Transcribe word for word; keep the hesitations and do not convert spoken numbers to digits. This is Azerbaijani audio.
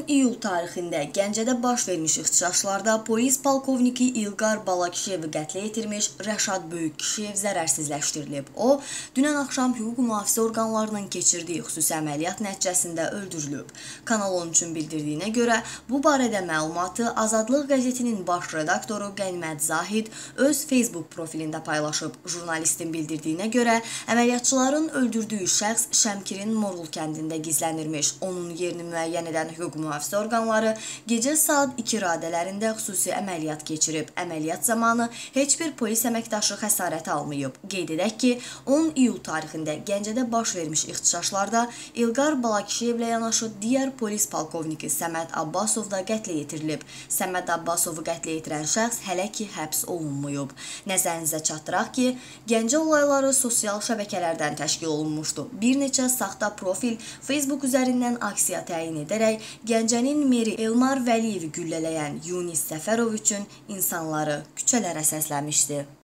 on iyul tarixində Gəncədə baş vermiş ixtişaşlarda polis polkovniki İlqar Balakişiyevi qətlə yetirmiş, Rəşad Böyükkişiyev zərərsizləşdirilib. O, dünən axşam hüquq mühafizə orqanlarının keçirdiyi xüsusi əməliyyat nəticəsində öldürülüb. Kanal on üçün bildirdiyinə görə, bu barədə məlumatı Azadlıq qəzetinin baş redaktoru Qənimət Zahid öz Facebook profilində paylaşıb. Jurnalistin bildirdiyinə görə, əməliyyatçıların öldürdüyü şəxs Şəmkirin Morul kəndində gizlənirmiş. Onun yerini müəyyən edən hüquq mühafizə orqanları gecə saat iki radələrində xüsusi əməliyyat keçirib. Əməliyyat zamanı heç bir polis əməkdaşı xəsarət almayıb. Qeyd edək ki, on iyul tarixində Gəncədə baş vermiş ixtişaşlarda İlqar Balakişiyevlə yanaşı digər polis polkovniki Səməd Abbasov da qətlə yetirilib. Səməd Abbasovu qətlə yetirən şəxs hələ ki həbs olunmayıb. Nəzərinizə çatdıraq ki, Gəncə olayları sosial şəbəkələrdən təşkil olunmuşdu. Bir neçə saxta profil Facebook üzərindən aksiya təyin edərək Gəncənin meri Elmar Vəliyevi güllələyən Yunis Səfərov üçün insanları küçələrə səsləmişdi.